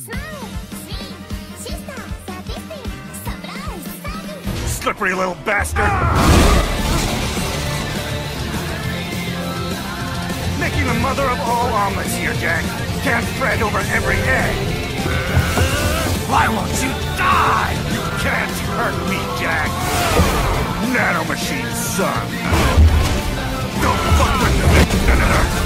Slippery little bastard! Making the mother of all omelets here, Jack. Can't fret over every egg. Why won't you die? You can't hurt me, Jack. Nanomachine, son. Don't fuck with the